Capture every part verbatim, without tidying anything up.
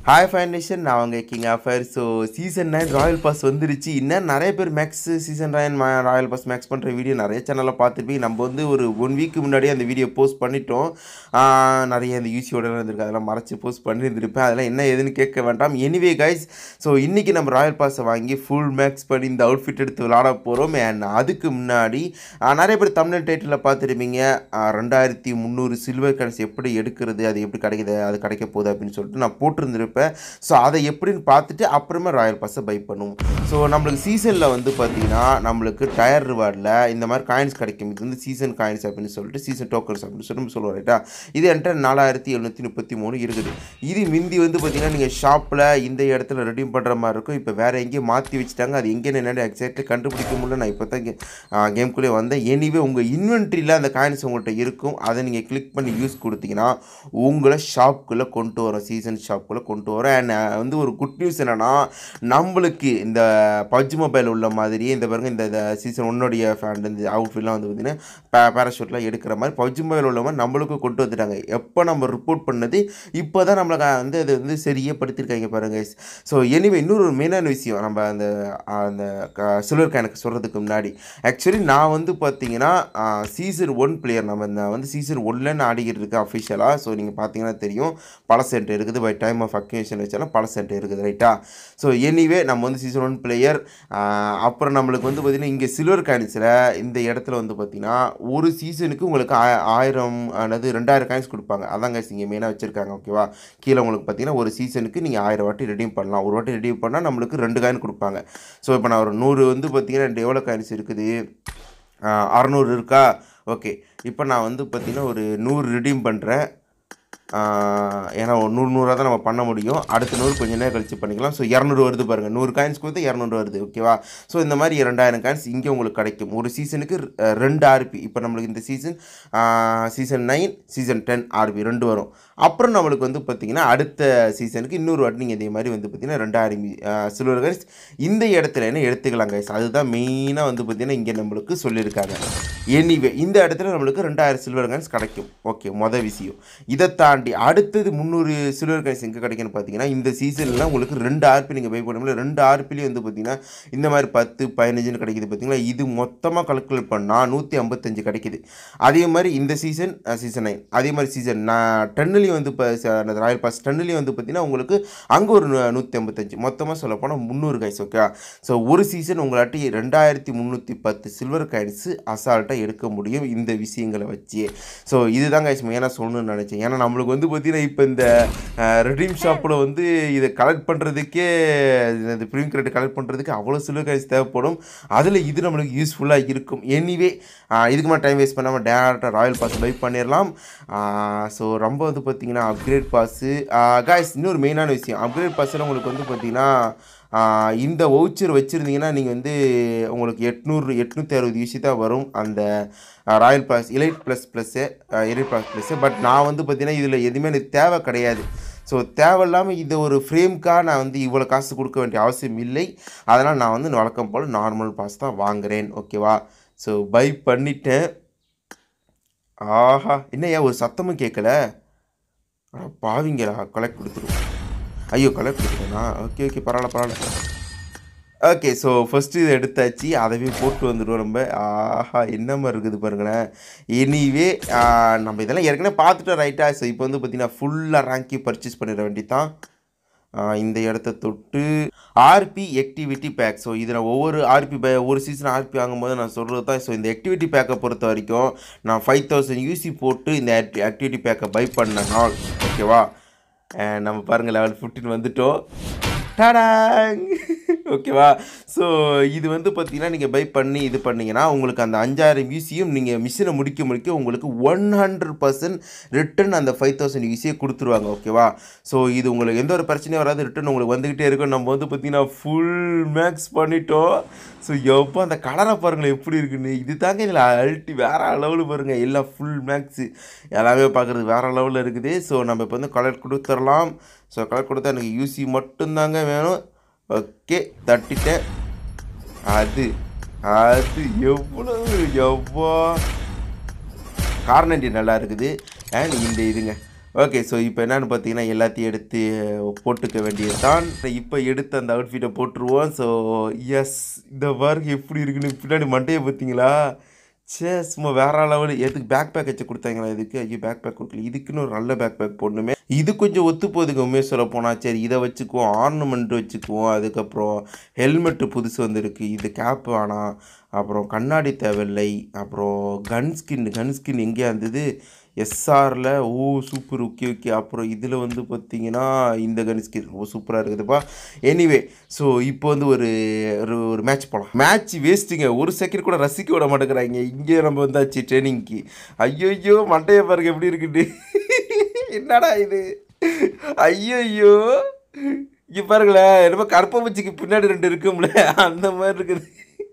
Hi FireNation, நான் உங்க King of Fire. So season nine Royal Pass வந்துருச்சு. இன்னும் நிறைய பேர் Max season nine Royal Pass Max பண்ற வீடியோ நிறைய சேனல்ல பார்த்திருப்பீங்க. நம்ம வந்து ஒரு one week முன்னாடியே அந்த வீடியோ போஸ்ட் பண்ணிட்டோம். நிறைய அந்த யூசியோட இருந்திருக்கு. அதெல்லாம் மறைச்சு போஸ்ட் பண்ணியிருந்திருப்பேன். அதெல்லாம் என்ன ஏதுன்னு கேட்க வேண்டாம். Anyway guys, so இன்னைக்கு நம்ம Royal Pass வாங்கி full max பண்ணி இந்த அவுட்ஃபிட் எடுத்து விளையாட போறோம். and அதுக்கு முன்னாடி நிறைய பேர் thumbnail டைட்டில்ல பார்த்திருப்பீங்க. ரெண்டாயிரத்து முந்நூறு சில்வர் காயின்ஸ் எப்படி எடுக்கிறது, அது எப்படி கிடைக்குது, அது கிடைக்க போகுது அப்படினு சொல்லிட்டு நான் போட்டுருந்திருப்பேன். ஸோ அதை எப்படின்னு பார்த்துட்டு அப்புறமா ராயல் பாஸை பை பண்ணுவோம். ஸோ நம்மளுக்கு சீசனில் வந்து பார்த்தீங்கன்னா நம்மளுக்கு டயர் ரிவார்டில் இந்த மாதிரி காயின்ஸ் கிடைக்கும். இது வந்து சீசன் காயின்ஸ் அப்படின்னு சொல்லிட்டு சீசன் டோக்கன்ஸ் அப்படின்னு சொல்லி நம்ம சொல்லுவோம் ரைட்டா. இது என்கிட்ட நாலாயிரத்தி எழுநூற்றி முப்பத்தி மூணு இருக்குது. இது மிந்தி வந்து பார்த்தீங்கன்னா நீங்கள் ஷாப்பில் இந்த இடத்துல ரெடீம் பண்ணுற மாதிரி இருக்கும். இப்போ வேறு எங்கேயும் மாற்றி வச்சுட்டாங்க. அது எங்கே என்னென்ன எக்ஸாக்டாக கண்டுபிடிக்க முடியல. நான் இப்போ தான் கேம்குள்ளே வந்தேன். எனிவே உங்கள் இன்வென்ட்ரியில் அந்த காயின்ஸ் உங்கள்கிட்ட இருக்கும். அதை நீங்கள் கிளிக் பண்ணி யூஸ் கொடுத்தீங்கன்னா உங்களை ஷாப்புக்குள்ளே கொண்டு வரும், சீசன் ஷாப்புக்குள்ளே கொண்டு வரும். அண்ட் வந்து ஒரு குட் நியூஸ் என்னென்னா, நம்மளுக்கு இந்த பப்ஜி மொபைல் உள்ள மாதிரியே இந்த பாருங்க இந்த சீசன் ஒன்னுடைய ஃபேண்ட் இந்த அவுட்ஃபிட்லாம் வந்து பார்த்தீங்கன்னா பேராஷூட்லாம் எடுக்கிற மாதிரி பப்ஜி மொபைல் உள்ள மாதிரி நம்மளுக்கும் கொண்டு வந்துட்டாங்க. எப்போ நம்ம ரிப்போர்ட் பண்ணது இப்போ தான் நம்மளுக்கு வந்து அது வந்து சரியாக படுத்திருக்காங்க பாருங்க. ஸோ எனிவே இன்னொரு மெயினான விஷயம் நம்ம அந்த அந்த சில்வர் காயினுக்கு சொல்கிறதுக்கு முன்னாடி, ஆக்சுவலி நான் வந்து பார்த்தீங்கன்னா சீசன் ஒன் பிளேயர். நம்ம நான் வந்து சீசன் ஒன்லன்னு ஆடிக்கிட்டு இருக்கேன் அஃபிஷியலாக. ஸோ நீங்கள் பார்த்தீங்கன்னா தெரியும் பல சென்டர் இருக்குது. பை டைம் ஆஃப் அக்யூஷன் வச்சாலும் பல சென்டர் இருக்குது ரைட்டா. ஸோ எனிவே நம்ம வந்து சீசன் ஒன் பிளேயர். அப்புறம் நம்மளுக்கு வந்து பார்த்திங்கன்னா இங்கே சில்வர் காயின்ஸில் இந்த இடத்துல வந்து பார்த்திங்கன்னா ஒரு சீசனுக்கு உங்களுக்கு ஆயிரம் அல்லது ரெண்டாயிரம் காயின்ஸ் கொடுப்பாங்க. அதாங்க இங்கே மெயினாக வச்சுருக்காங்க ஓகேவா. கீழே உங்களுக்கு பார்த்திங்கன்னா ஒரு சீசனுக்கு நீங்கள் ஆயிரம் வாட்டி ரெடீம் பண்ணலாம். ஒரு வாட்டி ரெடீம் பண்ணால் நம்மளுக்கு ரெண்டு காயின் கொடுப்பாங்க. ஸோ இப்போ நான் ஒரு நூறு வந்து பார்த்திங்கன்னா ரெண்டு எவ்வளோ காயின்ஸ் இருக்குது, அறநூறு இருக்கா. ஓகே, இப்போ நான் வந்து பார்த்திங்கன்னா ஒரு நூறு ரெடீம் பண்ணுறேன். ஏன்னா நூறு நூறாக தான் நம்ம பண்ண முடியும். அடுத்த நூறு கொஞ்சம் நேரம் கழிச்சு பண்ணிக்கலாம். ஸோ இரநூறு வருது பாருங்கள். நூறு காயின்ஸ் கொடுத்து இரநூறு வருது ஓகேவா. ஸோ இந்த மாதிரி ரெண்டாயிரம் காயின்ஸ் இங்கே உங்களுக்கு கிடைக்கும். ஒரு சீசனுக்கு ரெண்டு ஆர்பி. இப்போ நம்மளுக்கு இந்த season season nine season ten RP ரெண்டு வரும். அப்புறம் நம்மளுக்கு வந்து பார்த்திங்கன்னா அடுத்த சீசனுக்கு இன்னொரு வாட்டி நீங்கள் இதே மாதிரி வந்து பார்த்திங்கன்னா ரெண்டாயிரம் சில்வர் காயின்ஸ் இந்த இடத்துல என்ன எடுத்துக்கலாம் கைஸ். அதுதான் மெயினாக வந்து பார்த்திங்கன்னா இங்கே நம்மளுக்கு சொல்லியிருக்காங்க. எனிவே இந்த இடத்துல நம்மளுக்கு ரெண்டாயிரம் சில்வர் காயின்ஸ் கிடைக்கும். ஓகே, மொதல் விஷயம். இதை தாண்டி அடுத்தது முந்நூறு சில்வர் காயின்ஸ் எங்கே கிடைக்குன்னு பார்த்தீங்கன்னா இந்த சீசன்லாம் உங்களுக்கு ரெண்டு ஆர்பி நீங்கள் பை பண்ண முடியல. ரெண்டு ஆர்பிலையும் வந்து பார்த்திங்கன்னா இந்த மாதிரி பத்து பதினஞ்சுன்னு கிடைக்குது பார்த்தீங்களா. இது மொத்தமாக கல்குலேட் பண்ணால் நூற்றி ஐம்பத்தஞ்சு கிடைக்குது. அதே மாதிரி இந்த சீசன் சீசன் நைன் அதே மாதிரி சீசன் நான் டென்னுலேயும் வந்து இப்போ ராயல் பாஸ் டென்னுலேயும் வந்து பார்த்திங்கன்னா உங்களுக்கு அங்கே ஒரு நூற்றி ஐம்பத்தஞ்சு மொத்தமாக சொல்ல போனால் முந்நூறு காயின்ஸ் ஓகே. ஸோ ஒரு சீசன் உங்களாட்டி ரெண்டாயிரத்தி முந்நூற்றி பத்து சில்வர் காயின்ஸு அசால்ட்டாக எடுக்க முடியும் இந்த விஷயங்களை வச்சு. ஸோ இதுதான் காய்ஸ் மெயினாக சொல்லணும்னு நினச்சேன். ஏன்னா நம்மளுக்கு வந்து பார்த்திங்கன்னா இப்போ இந்த ரெடீம் ஷாப்பில் வந்து இதை கலெக்ட் பண்ணுறதுக்கே இந்த ப்ரீமியம் கிரெடிட் கலெக்ட் பண்ணுறதுக்கு அவ்வளோ சில்வர் காயின்ஸ் தேவைப்படும். அதில் இது நம்மளுக்கு யூஸ்ஃபுல்லாக இருக்கும். எனிவே இதுக்கு மேலே டைம் வேஸ்ட் பண்ணாமல் டேரெக்டாக ராயல் பாஸ் பை பண்ணிடலாம். ஸோ ரொம்ப வந்து பார்த்திங்கன்னா அப்கிரேட் பாஸு காய்ஸ் இன்னொரு மெயினான விஷயம், அப்கிரேட் பாஸில் உங்களுக்கு வந்து பார்த்திங்கன்னா இந்த வவுச்சர் வச்சுருந்தீங்கன்னா நீங்கள் வந்து உங்களுக்கு எட்நூறு எட்நூற்றி அறுபது யூசி தான் வரும் அந்த royal pass elite plus plus elite plus plus. But நான் வந்து பார்த்திங்கன்னா இதில் எதுவுமே எனக்கு தேவை கிடையாது. ஸோ தேவையில்லாமல் இது ஒரு ஃப்ரேம்க்காக நான் வந்து இவ்வளோ காசு கொடுக்க வேண்டிய அவசியம் இல்லை. அதனால் நான் வந்து வழக்கம் போல் நார்மல் பாஸ் தான் வாங்குகிறேன் ஓகேவா. ஸோ பை பண்ணிட்டேன். ஆஹா, என்னையா ஒரு சத்தமும் கேட்கல. பாவிங்களா, கலெக்ட் கொடுத்துருவோம். ஐயோ கலெக்ட் கொடுத்துருவேண்ணா. ஓகே ஓகே பரவாயில்ல பரவாயில்ல. ஓகே, ஸோ ஃபஸ்ட்டு இது எடுத்தாச்சு. அதவே போட்டு வந்துடுவோம் நம்ம. ஆஹா என்ன மாதிரி இருக்குது பாருங்களேன். எனிவே நம்ம இதெல்லாம் ஏற்கனவே பார்த்துட்டோம் ரைட்டா. ஸோ இப்போ வந்து பார்த்திங்கன்னா ஃபுல்லாக ரேங்கி பர்ச்சேஸ் பண்ணிட வேண்டியதான். இந்த இடத்த தொட்டு ஆர்பி ஆக்டிவிட்டி பேக். ஸோ இதில் ஒவ்வொரு ஆர்பி பை ஒரு சீசன் ஆர்பி வாங்கும்போது நான் சொல்கிறது தான். ஸோ இந்த ஆக்டிவிட்டி பேக்கை பொறுத்த வரைக்கும் நான் ஃபைவ் தௌசண்ட் யூசி போட்டு இந்த ஆக்டிவிட்டி பேக்கை பை பண்ண நாள் ஓகேவா. நம்ம பாருங்கள் லெவல் ஃபிஃப்டீன் வந்துட்டோம். டாடாங் ஓகேவா. ஸோ இது வந்து பார்த்திங்கன்னா நீங்கள் பை பண்ணி இது பண்ணிங்கன்னா உங்களுக்கு அந்த அஞ்சாயிரம் யூசியும் நீங்கள் மிஷினை முடிக்க முடிக்க உங்களுக்கு ஒன் ஹண்ட்ரட் பர்சன்ட் ரிட்டன் அந்த ஃபைவ் தௌசண்ட் யூசியை கொடுத்துருவாங்க ஓகேவா. ஸோ இது உங்களுக்கு எந்த ஒரு பிரச்சனையும் வராது. ரிட்டன் உங்களுக்கு வந்துக்கிட்டே இருக்கும். நம்ம வந்து பார்த்திங்கன்னா ஃபுல் மேக்ஸ் பண்ணிட்டோம். ஸோ எப்போ அந்த கலரை பாருங்களேன் எப்படி இருக்குன்னு. இது தாங்க இதில் அல்ட்டி வேறு லெவலு பாருங்கள். எல்லாம் ஃபுல் மேக்ஸு எல்லாமே பார்க்குறது வேறு லெவலில் இருக்குது. ஸோ நம்ம இப்போ வந்து கலர் கொடுத்துடலாம். ஸோ கலர் கொடுத்தா எனக்கு யூசி மட்டும்தாங்க வேணும். ஓகே தட்டிட்டேன். அது அது எவ்வளவு எவ்வளோ கார்னண்டி நல்லா இருக்குது. அண்ட் இந்த இதுங்க ஓகே ஸோ இப்போ என்னென்னு பார்த்தீங்கன்னா எல்லாத்தையும் எடுத்து போட்டுக்க வேண்டியது தான். இப்போ எடுத்து அந்த அவுட்ஃபிட்டை போட்டுருவோம். ஸோ எஸ் இந்த ஒர்க் எப்படி இருக்குன்னு பின்னாடி மண்டையை பார்த்தீங்களா? சே சும்மா வேற லெவலு. எதுக்கு பேக் பேக் வச்சு கொடுத்தாங்களா இதுக்கு? ஐயோ பேக் பேக் கொடுக்கல. இதுக்குன்னு ஒரு நல்ல பேக் பேக் போடணுமே. இது கொஞ்சம் ஒத்து போகுதுங்க உண்மையை சொல்ல போனால். சரி இதை வச்சுக்குவோம், ஆர்னமெண்ட் வச்சுக்குவோம். அதுக்கப்புறம் ஹெல்மெட்டு புதுசு வந்துருக்கு, இது கேப் வேணாம். அப்புறம் கண்ணாடி தேவையில்லை. அப்புறம் கன் ஸ்கின் கன் ஸ்கின் எங்கேயா இருந்தது? எஸ்ஆரில். Oh super, okay okay. அப்புறம் இதில் வந்து பார்த்தீங்கன்னா இந்த கன் ஸ்கின் ஓ சூப்பராக இருக்குதுப்பா. எனிவே ஸோ இப்போ வந்து ஒரு ஒரு ஒரு மேட்ச் போகலாம். மேட்ச் வேஸ்ட்டுங்க, ஒரு செகண்ட் கூட ரசிக்க விட மாட்டேங்கிறாங்க. இங்கே நம்ம வந்தாச்சு ட்ரைனிங்க்கு. ஐயோ மண்டையை பாருங்க எப்படி இருக்குது. என்னடா இது? ஐயோ இங்கே பாருங்களேன், என்னமோ கற்பூச்சிக்கு பின்னாடி ரெண்டு இருக்கும்ல அந்த மாதிரி இருக்குது.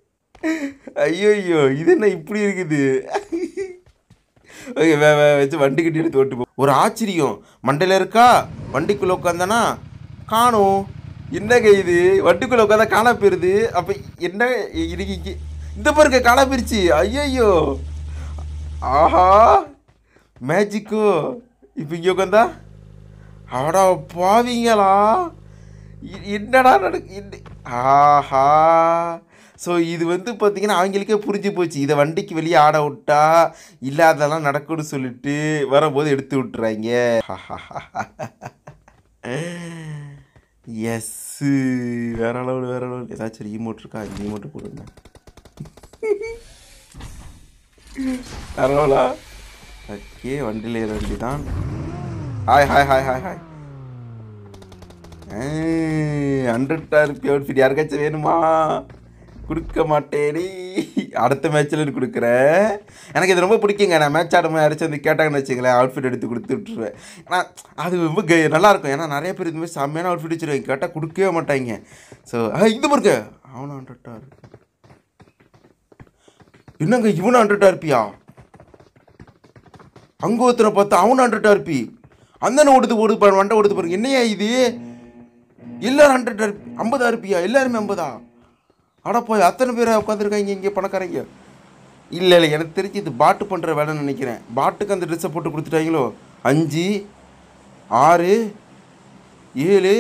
ஐயோ இது என்ன இப்படி இருக்குது? ஓகே வே வே வச்சு வண்டி கட்டி எடுத்து ஓட்டு போ. ஒரு ஆச்சரியம், மண்டையில் இருக்கா, வண்டிக்குள்ளே உட்காந்தானா காணும். என்னங்க இது? வண்டிக்குள்ளே உட்காந்தா காணா போயிருது. அப்போ என்ன இன்னைக்கு இந்த பாருங்க காணா போயிருச்சு. ஐயோ ஆஹா மேஜிக்கோ. இப்போ இங்கே உட்காந்தா ஆடா பாவீங்களா? என்னடா நடக்கு? ஆஹா ஸோ இது வந்து பார்த்தீங்கன்னா அவங்களுக்கே புரிஞ்சு போச்சு, இதை வண்டிக்கு வெளியே ஆட விட்டா இல்லாதெல்லாம் நடக்கும்னு சொல்லிட்டு வரும்போது எடுத்து விட்டுறாங்க. எஸ்ஸு வேற அளவு வேற அளவு. ஏதாச்சும் ரீமோட் இருக்கா? இந்த ரீமோட்டு போடுங்க. பரவாயில்ல. ஓகே வண்டியில் ஏற வண்டி தான். Hi hi hi hi hi. Hundred RP outfit யாருக்காச்சும் வேணுமா? கொடுக்க மாட்டேனே. அடுத்த மேட்ச்சில் கொடுக்குறேன். எனக்கு இது ரொம்ப பிடிக்குங்க. நான் மேட்ச் ஆடும்போது யாராச்சும் வந்து கேட்டாங்கன்னு வச்சுங்களேன், அவுட்ஃபிட் எடுத்து கொடுத்து விட்டுருவேன். ஆனால் அது ரொம்ப க நல்லாயிருக்கும். ஏன்னா நிறைய பேர் இதுமாதிரி செம்மையான அவுட்ஃபிட் வச்சுருவாங்க, கேட்டால் கொடுக்கவே மாட்டாங்க. ஸோ இந்த பாருங்க அவனும் ஹண்ட்ரட் ஆர். என்னங்க இவனும் ஹண்ட்ரட் ஆர்பியா? அங்கே ஒருத்தனை பார்த்தா அவனும் ஹண்ட்ரட் ஆர்பி. அந்த ஓடுது ஓடுது பாரு, வண்டை ஓடுது பாருங்க. என்னையா இது? எல்லாரும் ஹண்ட்ரட் ஆர்பி, ஐம்பது ஆர்பியா? எல்லாருமே ஐம்பதா? அட போய் அத்தனை பேர் உட்காந்துருக்காங்க இங்கே பணக்காரங்க. இல்லை இல்லை எனக்கு தெரிஞ்சு இது பாட்டு பண்ணுற வேலைன்னு நினைக்கிறேன். பாட்டுக்கு அந்த ட்ரெஸ்ஸை போட்டு கொடுத்துட்டாங்களோ. அஞ்சு ஆறு ஏழு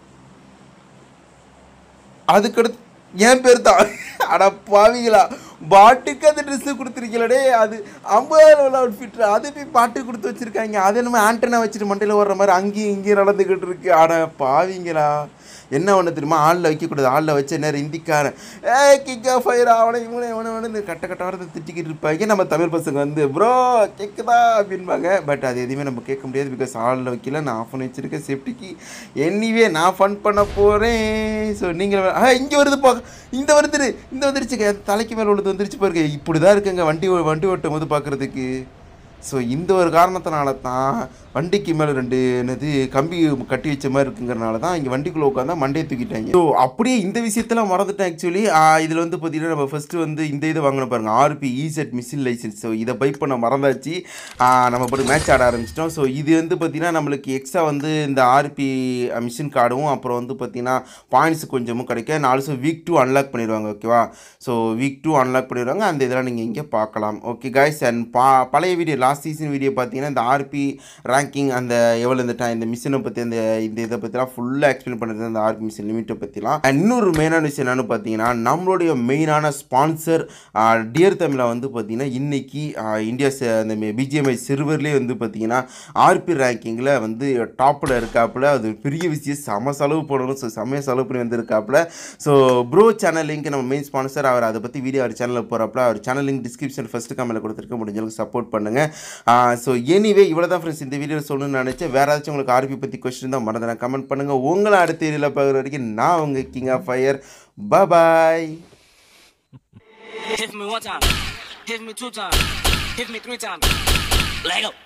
அதுக்கடுத்து என் பேர் தான். அட பாவிங்களா, பாட்டுக்கு அந்த ட்ரெஸ்ஸு கொடுத்துருக்கீங்களே. அது ஐம்பதாயிரம் அவுட்ஃபிட், அது போய் பாட்டு கொடுத்து வச்சுருக்காங்க. அது நம்ம ஆண்டனா வச்சுட்டு மண்டையில் வர்ற மாதிரி அங்கேயும் இங்கேயும் நடந்துக்கிட்டு இருக்கு. அட பாவிங்களா. என்ன ஒன்று தெரியுமா? ஆளில் வைக்கக்கூடாது. ஆளில் வச்ச நேரம் ஹிந்திக்காரன் ஏ கிக்கா ஃபயர் அவனை இவனை இவனை வந்து கட்ட கட்ட வரதை திட்டிக்கிட்டு இருப்பாங்க. நம்ம தமிழ் பசங்க வந்து ப்ரோ கேட்குதா அப்படின்பாங்க. பட் அது எதுவுமே நம்ம கேட்க முடியாது. பிகாஸ் ஆளில் வைக்கல, நான் ஆஃப் பண்ணி வச்சுருக்கேன் சேஃப்டிக்கு. எனிவே நான் ஃபன் பண்ண போகிறேன். ஸோ நீங்கள் ஆ இங்கே வருது பா, இந்த வருது இந்த வந்துருச்சுங்க. தலைக்கு மேலே உள்ளது வந்துருச்சு பாருங்க. இப்படி தான் இருக்குங்க வண்டி வண்டி ஓட்டும் போது பார்க்குறதுக்கு. ஸோ இந்த ஒரு காரணத்தினால தான் வண்டிக்கு மேலே ரெண்டு என்னது கம்பி கட்டி வச்ச மாதிரி இருக்குங்கிறனால தான் இங்கே வண்டிக்குள்ளே உட்காந்தா மண்டையை தூக்கிட்டாங்க. ஸோ அப்படியே இந்த விஷயத்தெல்லாம் மறந்துட்டேன் ஆக்சுவலி. இதில் வந்து பார்த்தீங்கன்னா நம்ம ஃபஸ்ட்டு வந்து இந்த இதை வாங்கின பாருங்கள், RP Z mission license. So இதை பை பண்ண மறந்தாச்சு. நம்ம போய் மேட்ச் ஆட ஆரம்பிச்சிட்டோம். ஸோ இது வந்து பார்த்திங்கன்னா நம்மளுக்கு எக்ஸ்ட்ரா வந்து இந்த ஆர்பி மிஷின் கார்டும் அப்புறம் வந்து பார்த்திங்கன்னா பாயிண்ட்ஸ் கொஞ்சமும் கிடைக்கும். நான் ஆல்சோ வீக் டூ அன்லாக் பண்ணிடுவாங்க. ஓகேவா? ஸோ வீக் டூ அன்லாக் பண்ணிடுவாங்க. அந்த இதெல்லாம் நீங்கள் இங்கே பார்க்கலாம். Okay guys. அண்ட் பா பழைய வீடியோ லாஸ்ட் சீசன் வீடியோ பார்த்தீங்கன்னா இந்த ஆர்பி ரேங்கிங் அந்த எவ்வளோ இந்த டைம் இந்த மிஷினை பற்றி அந்த இந்த இதை பற்றிலாம் ஃபுல்லாக எக்ஸ்பிளைன் பண்ணுறது அந்த ஆர்பி மிஷின் லிமிட்டை பற்றிலாம். அண்ட் இன்னொரு மெயினான விஷயம் என்னென்னு பார்த்தீங்கன்னா நம்மளுடைய மெயினான ஸ்பான்சர் டியர் தமிழா வந்து பார்த்தீங்கன்னா இன்றைக்கி இந்தியா அந்த பிஜிஎம்ஐ சிறுவர்லேயே வந்து பார்த்தீங்கன்னா ஆர்பி ரேங்கிங்கில் வந்து டாப்பில் இருக்காப்புல. அது பெரிய விஷயம், செம செலவு போடணும். ஸோ செம்மையாக செலவு பண்ணி வந்திருக்காப்புல. ஸோ ப்ரோ சேனல் லிங்க் நம்ம மெயின் ஸ்பான்சர் அவர், அதை பற்றி வீடியோ அவர் சேனலில் போகிறாப்புல. அவர் சேனல் லிங்க் டிஸ்கிரிப்ஷன் ஃபஸ்ட்டு கமெண்ட்டில் கொடுத்துருக்க, முடிஞ்சளவுக்கு சப்போர்ட் பண்ணுங்கள். ஸோ எனிவே இவ்வளோ தான் ஃப்ரெண்ட்ஸ் இந்த வீடியோ சொல்லணும்னு நினச்சேன். வேறு ஏதாச்சும் உங்களுக்கு ஆர்பி பற்றி கொஸ்டின் தான் மறந்து நான் கமெண்ட் பண்ணுங்கள். உங்களை அடுத்த வீடியோவில் பார்க்குற வரைக்கும் நான் உங்கள் king of fire. Bye. Hit me one time, hit me two times, hit me three times. Lego.